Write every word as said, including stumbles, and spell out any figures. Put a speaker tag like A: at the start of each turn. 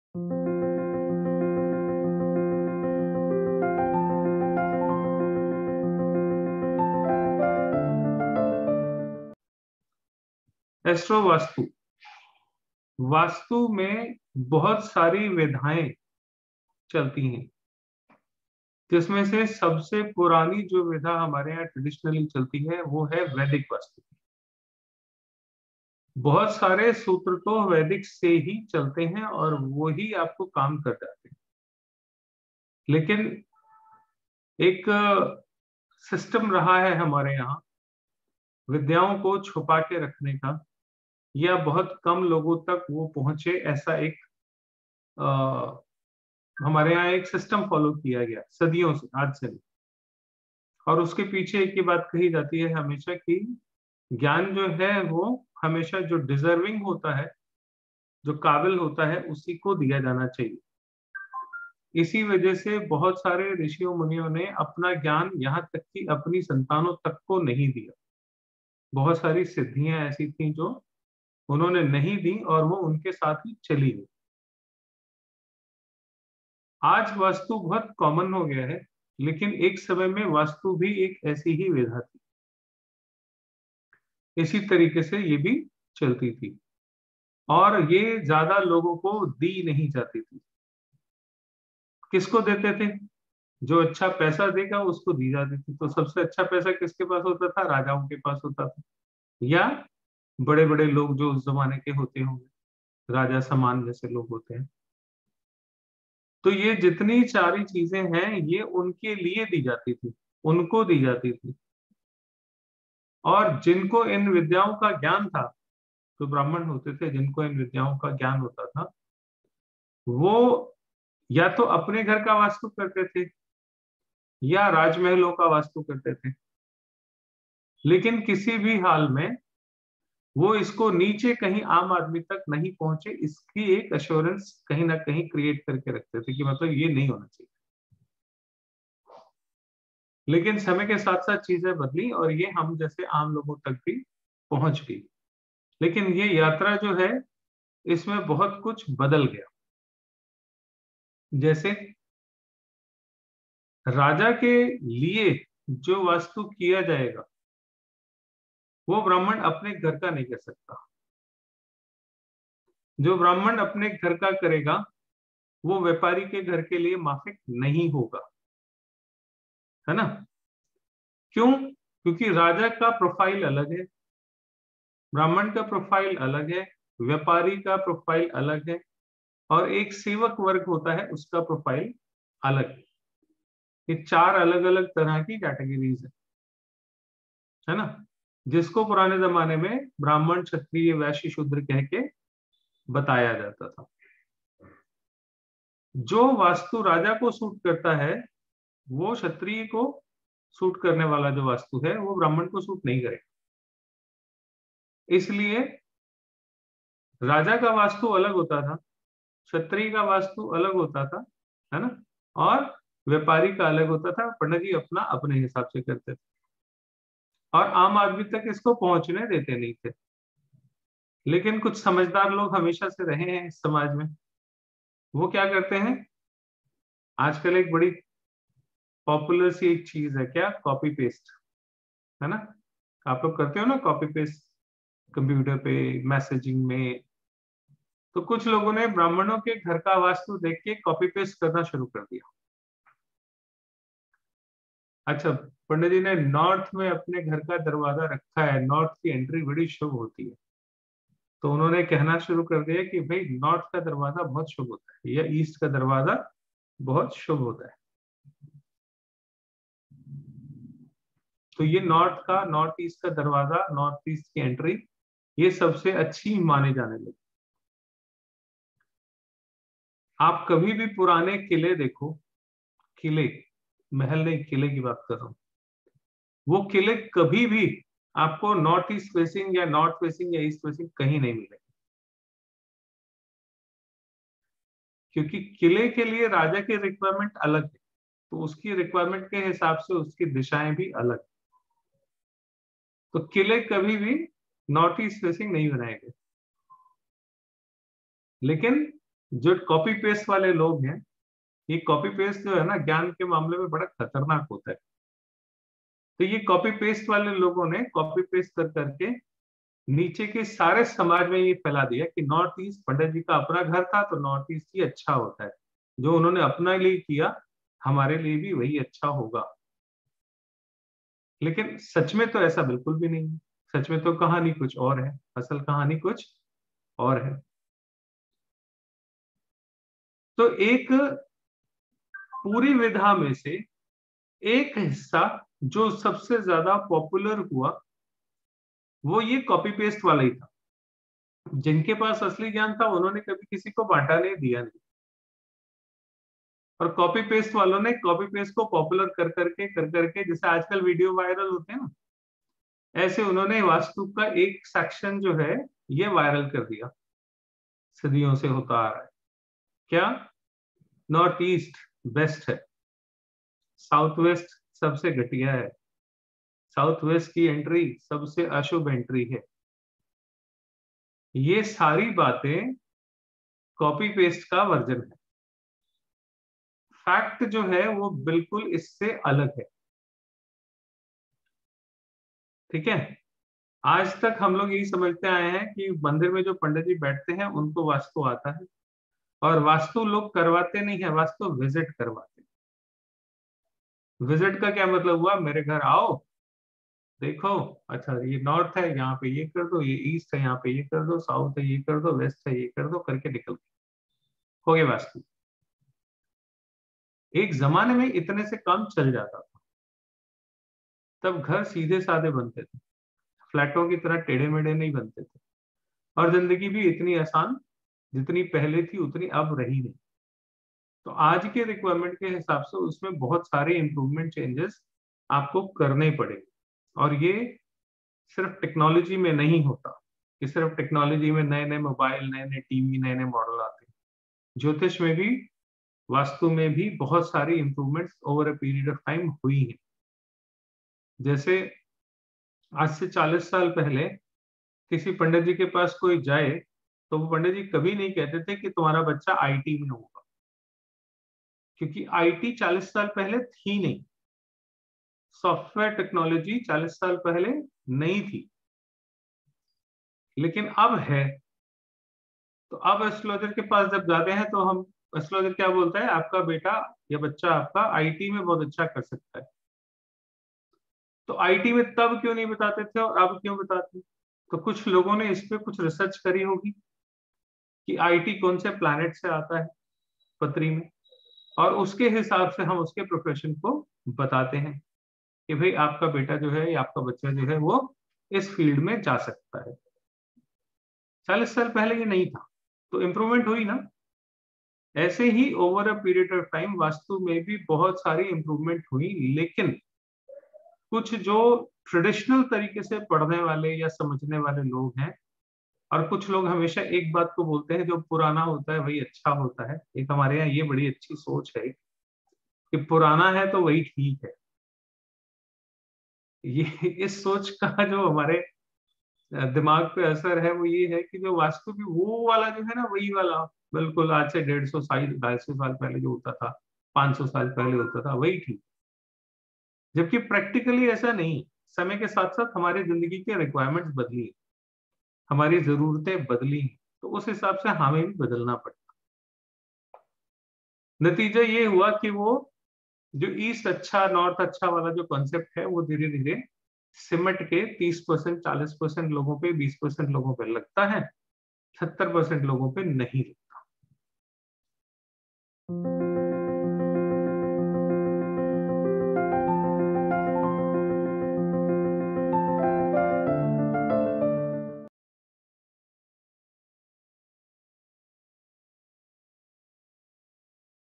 A: Astro vastu vastu में बहुत सारी विधाएं चलती हैं, जिसमें से सबसे पुरानी जो विधा हमारे यहाँ ट्रेडिशनली चलती है वो है वैदिक वास्तु। बहुत सारे सूत्र तो वैदिक से ही चलते हैं और वो ही आपको काम कर जाते हैं, लेकिन एक सिस्टम रहा है हमारे यहाँ विद्याओं को छुपा के रखने का, या बहुत कम लोगों तक वो पहुंचे, ऐसा एक आ, हमारे यहाँ एक सिस्टम फॉलो किया गया सदियों से, आज से नहीं। और उसके पीछे एक ही बात कही जाती है हमेशा कि ज्ञान जो है वो हमेशा जो डिजर्विंग होता है, जो काबिल होता है, उसी को दिया जाना चाहिए। इसी वजह से बहुत सारे ऋषियों मुनियों ने अपना ज्ञान यहाँ तक कि अपनी संतानों तक को नहीं दिया। बहुत सारी सिद्धियां ऐसी थी जो उन्होंने नहीं दी और वो उनके साथ ही चली गई। आज वास्तु बहुत कॉमन हो गया है, लेकिन एक समय में वास्तु भी एक ऐसी ही विधा थी, इसी तरीके से ये भी चलती थी और ये ज्यादा लोगों को दी नहीं जाती थी। किसको देते थे? जो अच्छा पैसा देगा उसको दी जाती थी। तो सबसे अच्छा पैसा किसके पास होता था? राजाओं के पास होता था, या बड़े बड़े लोग जो उस जमाने के होते होंगे, राजा समान जैसे लोग होते हैं। तो ये जितनी सारी चीजें हैं ये उनके लिए दी जाती थी, उनको दी जाती थी। और जिनको इन विद्याओं का ज्ञान था, जो ब्राह्मण होते थे जिनको इन विद्याओं का ज्ञान होता था, वो या तो अपने घर का वास्तु करते थे या राजमहलों का वास्तु करते थे, लेकिन किसी भी हाल में वो इसको नीचे कहीं आम आदमी तक नहीं पहुंचे, इसकी एक अश्योरेंस कहीं ना कहीं क्रिएट करके रखते थे कि मतलब ये नहीं होना चाहिए। लेकिन समय के साथ साथ चीजें बदली और ये हम जैसे आम लोगों तक भी पहुंच गई। लेकिन ये यात्रा जो है इसमें बहुत कुछ बदल गया। जैसे राजा के लिए जो वास्तु किया जाएगा वो ब्राह्मण अपने घर का नहीं कर सकता। जो ब्राह्मण अपने घर का करेगा वो व्यापारी के घर के लिए माफिक नहीं होगा, है ना? क्यों? क्योंकि राजा का प्रोफाइल अलग है, ब्राह्मण का प्रोफाइल अलग है, व्यापारी का प्रोफाइल अलग है, और एक सेवक वर्ग होता है उसका प्रोफाइल अलग है। ये चार अलग अलग तरह की कैटेगरीज है है ना? जिसको पुराने जमाने में ब्राह्मण, क्षत्रिय, वैश्य, शूद्र कह के बताया जाता था। जो वास्तु राजा को सूट करता है वो क्षत्रिय को सूट करने वाला जो वास्तु है वो ब्राह्मण को सूट नहीं करेगा। इसलिए राजा का वास्तु अलग होता था, क्षत्रिय का वास्तु अलग होता था, है ना? और व्यापारी का अलग होता था। पंडित जी अपना अपने हिसाब से करते थे और आम आदमी तक इसको पहुंचने देते नहीं थे। लेकिन कुछ समझदार लोग हमेशा से रहे हैं इस समाज में। वो क्या करते हैं, आजकल एक बड़ी पॉपुलर सी एक चीज है, क्या? कॉपी पेस्ट, है ना? आप लोग करते हो ना कॉपी पेस्ट कंप्यूटर पे, मैसेजिंग में। तो कुछ लोगों ने ब्राह्मणों के घर का वास्तु देख के कॉपी पेस्ट करना शुरू कर दिया। अच्छा, पंडित जी ने नॉर्थ में अपने घर का दरवाजा रखा है, नॉर्थ की एंट्री बड़ी शुभ होती है, तो उन्होंने कहना शुरू कर दिया कि भाई नॉर्थ का दरवाजा बहुत शुभ होता है या ईस्ट का दरवाजा बहुत शुभ होता है। तो ये नॉर्थ का, नॉर्थ ईस्ट का दरवाजा, नॉर्थ ईस्ट की एंट्री, ये सबसे अच्छी माने जाने लगी। आप कभी भी पुराने किले देखो, किले, महल नहीं, किले की बात कर रहा हूं, वो किले कभी भी आपको नॉर्थ ईस्ट फेसिंग या नॉर्थ फेसिंग या ईस्ट फेसिंग कहीं नहीं मिलेगा। क्योंकि किले के लिए राजा की रिक्वायरमेंट अलग है, तो उसकी रिक्वायरमेंट के हिसाब से उसकी दिशाएं भी अलग। तो किले कभी भी नॉर्थ ईस्ट फेसिंग नहीं बनाए गए। लेकिन जो कॉपी पेस्ट वाले लोग हैं, ये कॉपी पेस्ट जो है ना ज्ञान के मामले में बड़ा खतरनाक होता है। तो ये कॉपी पेस्ट वाले लोगों ने कॉपी पेस्ट कर करके नीचे के सारे समाज में ये फैला दिया कि नॉर्थ ईस्ट पंडित जी का अपना घर था तो नॉर्थ ईस्ट ही अच्छा होता है, जो उन्होंने अपने लिए किया हमारे लिए भी वही अच्छा होगा। लेकिन सच में तो ऐसा बिल्कुल भी नहीं है। सच में तो कहानी कुछ और है, असल कहानी कुछ और है। तो एक पूरी विधा में से एक हिस्सा जो सबसे ज्यादा पॉपुलर हुआ वो ये कॉपी पेस्ट वाला ही था। जिनके पास असली ज्ञान था उन्होंने कभी किसी को बांटा नहीं, दिया नहीं। और कॉपी पेस्ट वालों ने कॉपी पेस्ट को पॉपुलर कर करके कर करके जैसे आजकल वीडियो वायरल होते हैं ना, ऐसे उन्होंने वास्तु का एक सेक्शन जो है ये वायरल कर दिया। सदियों से होता आ रहा है। क्या नॉर्थ ईस्ट बेस्ट है, साउथ वेस्ट सबसे घटिया है, साउथ वेस्ट की एंट्री सबसे अशुभ एंट्री है। ये सारी बातें कॉपी पेस्ट का वर्जन है। फैक्ट जो है वो बिल्कुल इससे अलग है। ठीक है, आज तक हम लोग यही समझते आए हैं कि मंदिर में जो पंडित जी बैठते हैं उनको वास्तु आता है, और वास्तु लोग करवाते नहीं है, वास्तु विजिट करवाते हैं। विजिट का क्या मतलब हुआ, मेरे घर आओ, देखो, अच्छा ये नॉर्थ है यहाँ पे ये कर दो, ये ईस्ट है यहाँ पे ये कर दो, साउथ है ये कर दो, वेस्ट है ये कर दो, करके निकल गए, हो गए वास्तु। एक जमाने में इतने से काम चल जाता था। तब घर सीधे साधे बनते थे, फ्लैटों की तरह टेढ़े मेढ़े नहीं बनते थे, और जिंदगी भी इतनी आसान जितनी पहले थी उतनी अब रही नहीं। तो आज के रिक्वायरमेंट के हिसाब से उसमें बहुत सारे इंप्रूवमेंट चेंजेस आपको करने पड़ेंगे। और ये सिर्फ टेक्नोलॉजी में नहीं होता कि सिर्फ टेक्नोलॉजी में नए नए मोबाइल, नए नए टीवी, नए नए मॉडल आते हैं। ज्योतिष में भी, वास्तु में भी बहुत सारी improvements over a period of time हुई हैं। जैसे आज से चालीस साल पहले किसी पंडित जी के पास कोई जाए तो वो पंडित जी कभी नहीं कहते थे कि तुम्हारा बच्चा आईटी में होगा, क्योंकि आईटी चालीस साल पहले थी नहीं, सॉफ्टवेयर टेक्नोलॉजी चालीस साल पहले नहीं थी, लेकिन अब है। तो अब एस्ट्रोलॉजर के पास जब जाते हैं तो हम, एस्ट्रोलॉजर क्या बोलता है, आपका बेटा या बच्चा आपका आईटी में बहुत अच्छा कर सकता है। तो आईटी में तब क्यों नहीं बताते थे और अब क्यों बताते हैं? तो कुछ लोगों ने इस पे कुछ रिसर्च करी होगी कि आईटी कौन से प्लैनेट से आता है पृथ्वी में, और उसके हिसाब से हम उसके प्रोफेशन को बताते हैं कि भाई आपका बेटा जो है या आपका बच्चा जो है वो इस फील्ड में जा सकता है। चालीस साल पहले ये नहीं था, तो इम्प्रूवमेंट हुई ना। ऐसे ही over a period of time vastu में भी बहुत सारी इंप्रूवमेंट हुई, लेकिन कुछ जो ट्रेडिशनल तरीके से पढ़ने वाले या समझने वाले लोग हैं, और कुछ लोग हमेशा एक बात को बोलते हैं, जो पुराना होता है वही अच्छा होता है। एक हमारे यहाँ ये बड़ी अच्छी सोच है कि पुराना है तो वही ठीक है। ये इस सोच का जो हमारे दिमाग पे असर है वो ये है कि जो वास्तु भी वो वाला जो है ना, वही वाला बिल्कुल आज से डेढ़ सौ साल ढाई सौ साल पहले जो होता था, पांच सौ साल पहले होता था, वही ठीक। जबकि प्रैक्टिकली ऐसा नहीं। समय के साथ साथ हमारी जिंदगी के रिक्वायरमेंट्स बदली, हमारी जरूरतें बदली, तो उस हिसाब से हमें भी बदलना पड़ता। नतीजा ये हुआ कि वो जो ईस्ट अच्छा नॉर्थ अच्छा वाला जो कॉन्सेप्ट है वो धीरे धीरे सिमट के तीस परसेंट चालीस परसेंट लोगों पे, बीस परसेंट लोगों पे लगता है, सत्तर परसेंट लोगों पे नहीं लगता।